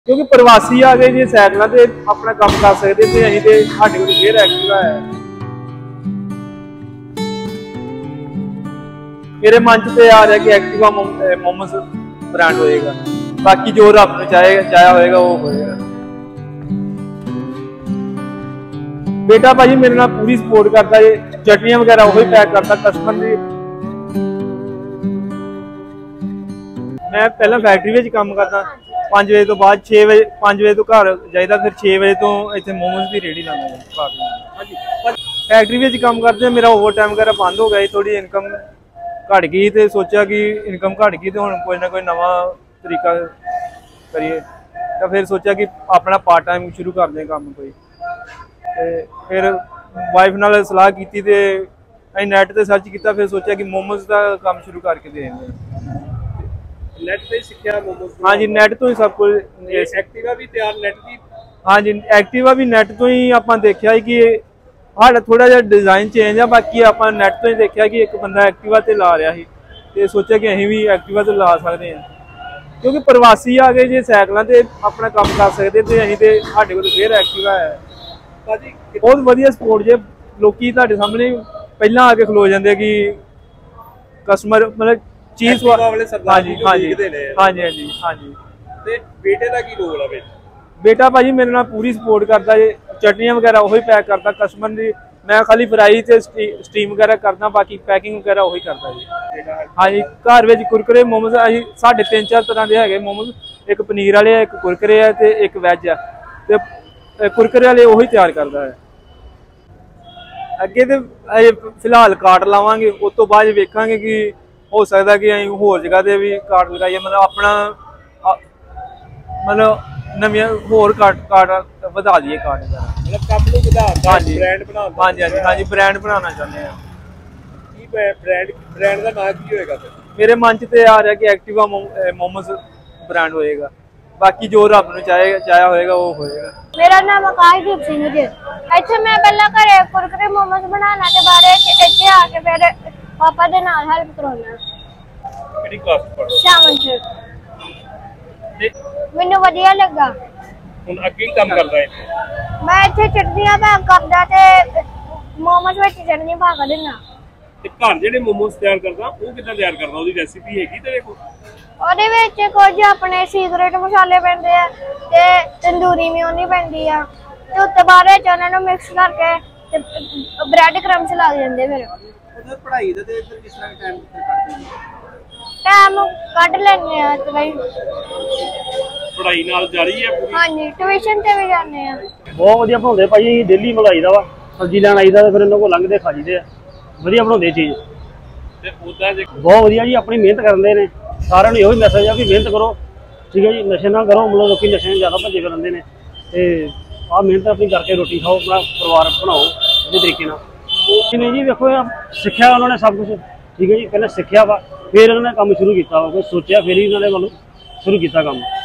क्योंकि प्रवासी आ गए जी सैकलों से अपना काम कर सकते थे अं तो साढ़े को फिर एक्टिवा है। मेरे मन च आ रहा कि एक्टिवा मोमस ब्रांड होएगा, बाकी जो रब ने चाहा होएगा वो होएगा। बेटा भाजी मेरे नाल पूरी सपोर्ट करता है, चटनियां वगैरह वही पैक करता कस्टमर की। मैं पहला फैक्ट्री में काम करता 5 बजे तो बाद 6 बजे 5 बजे तो घर जाइदा, फिर 6 बजे तो इतने मोमोज की रेडी लाना। फैक्ट्री में काम करते मेरा ओवर टाइम वगैरह बंद हो गया, थोड़ी इनकम घट गई तो सोचा कि इनकम घट गई तो हम कोई ना कोई नवा तरीका करिए, तो फिर सोचा कि अपना पार्ट टाइम शुरू कर दें काम कोई। फिर वाइफ नाल सलाह की तो नैट से सर्च किया, फिर सोचा कि मोमोज का काम शुरू करके देंगे। नेट पे सीखा मोमोज? हाँ जी, नेट तो ही सब कुछ। एक्टिवा भी तैयार नेट की? हाँ जी, एक्टिवा भी नेट तो ही आप देखा कि साढ़ा थोड़ा जिहा डिजाइन चेंज है, बाकी आप नेट तो ही देखा कि एक बंदा एक्टिवा ते ला रहा है तो सोचा कि अं भी एक्टिवा ते ला सकते हैं, क्योंकि प्रवासी आ गए जो सैकलों से अपना काम कर सकते थे अं तो साढ़े को फिर एक्टिवा है। बहुत वधिया सपोर्ट जे, लोग सामने पहला आके खलो जाते कि कस्टमर मतलब चीज वाले सरदार हाँ जी हाँ जी हाँ जी हाँ जी हाँ जी। ते बेटे का की रोल है? बेटा भाजी मेरे नाल पूरी सपोर्ट करता है, चटनियां वगैरह वही पैक करता कस्टमर की, मैं खाली फ्राई ते स्टीम वगैरह करता, बाकी पैकिंग वगैरह वही करता जी। हाँ जी, घर में कुरकुरे मोमोज अं साढ़े 3-4 तरह के है मोमोज, एक पनीर वाले एक कुरकुरे है तो एक वैज है, तो कुरकुरे वाले वही तैयार करता है। अगे तो फिलहाल कार्ड लावांगे, उस तो बाद वेखांगे कि हो सकता कि अं होर जगह से भी कार्ड लगाइए, मतलब अपना मतलब नविया होर कार्ड वधा दिए कार्ड मतलब काम को वधा। हाँ जी ब्रांड बना। हाँ जी हाँ जी ब्रांड बनाना चाहते हैं। की ब्रांड का नाम की होएगा? मेरे मन च तो आ रहा कि एक्टिवा मोमोस ब्रांड होएगा, बाकी जो रब ने चाहा होएगा वो होएगा। मेरा नाम आकाशदीप सिंह जी। इत्थे मैं पहला घरे कुरकुरे मोमोस बनाना ते बारे इत्थे आके फिर पापा दे नाल हेल्प कराउना। किहड़ी क्लास पढ़ो? 7th। मैनू वधिया लगा। हुण अगे ही काम करदा है? मैं इत्थे चटनियां पैक करदा ते मोमोस विच चटनी पा के देना। ते घर जेहड़े मोमोस तैयार करदा वो किदां तैयार करदा? ओदी रेसिपी हैगी तेरे कोल? ਉਹਦੇ ਵਿੱਚ ਕੁਝ ਆਪਣੇ ਸੀਕ੍ਰੇਟ ਮਸਾਲੇ ਪੈਂਦੇ ਆ ਤੇ ਤੰਦੂਰੀ ਮਿਓਨੀ ਪੈਂਦੀ ਆ ਤੇ ਉੱਤੇ ਬਾਅਦ ਵਿੱਚ ਉਹਨਾਂ ਨੂੰ ਮਿਕਸ ਕਰਕੇ ਤੇ ਬ੍ਰੈਡ ਕਰੰਬਸ ਲਾ ਦਿੰਦੇ। ਫਿਰ ਉਹਦਾ ਪੜ੍ਹਾਈ ਦਾ ਤੇ ਇੱਧਰ ਕਿਸ ਤਰ੍ਹਾਂ ਟਾਈਮ ਕੱਢਦੇ ਨੇ? ਟਾਈਮ ਕੱਢ ਲੈਂਦੇ ਆ ਤੇ ਬਈ ਪੜ੍ਹਾਈ ਨਾਲ ਜਾਰੀ ਹੈ ਪੂਰੀ? ਹਾਂਜੀ, ਟਿਊਸ਼ਨ ਤੇ ਵੀ ਜਾਂਦੇ ਆ। ਬਹੁਤ ਵਧੀਆ ਬਣਾਉਂਦੇ ਭਾਈ, ਡੇਲੀ ਮਲਾਈ ਦਾ ਵਾ, ਸਬਜ਼ੀ ਲੈਣ ਆਈਦਾ ਤੇ ਫਿਰ ਇਹਨਾਂ ਕੋਲ ਲੰਘਦੇ ਖਾ ਜੀਦੇ ਆ, ਵਧੀਆ ਬਣਾਉਂਦੇ ਚੀਜ਼ ਤੇ ਉਹਦਾ ਜੇ ਬਹੁਤ ਵਧੀਆ ਜੀ। ਆਪਣੀ ਮਿਹਨਤ ਕਰਦੇ ਨੇ, ਸਾਰਿਆਂ ਨੂੰ ਇਹੋ ਮੈਸੇਜ ਆ ਵੀ ਮਿਹਨਤ ਕਰੋ, ਠੀਕ ਹੈ ਜੀ, ਨਸ਼ੇ ਨਾ ਕਰੋ। ਮਤਲਬ ਲੋਕੀ ਨਸ਼ੇ ਜ਼ਿਆਦਾ ਭੱਜੇ ਫਿਰਦੇ ਨੇ ਤੇ ਆਹ ਮਿਹਨਤ ਆਪਣੀ ਕਰਕੇ ਰੋਟੀ ਖਾਓ, ਆਪਣਾ ਪਰਿਵਾਰ ਬਣਾਓ ਵਧੀਆ ਤਰੀਕੇ ਨਾਲ। ਉਹ ਨਹੀਂ ਜੀ ਵੇਖੋ ਸਿੱਖਿਆ ਉਹਨਾਂ ਨੇ ਸਭ ਕੁਝ, ਠੀਕ ਹੈ ਜੀ, ਪਹਿਲਾਂ ਸਿੱਖਿਆ ਵਾ ਫਿਰ ਉਹਨਾਂ ਨੇ ਕੰਮ ਸ਼ੁਰੂ ਕੀਤਾ ਵਾ, ਕੁਝ ਸੋਚਿਆ ਫਿਰ ਹੀ ਉਹਨਾਂ ਨੇ ਵੱਲੋਂ ਸ਼ੁਰੂ ਕੀਤਾ ਕੰਮ।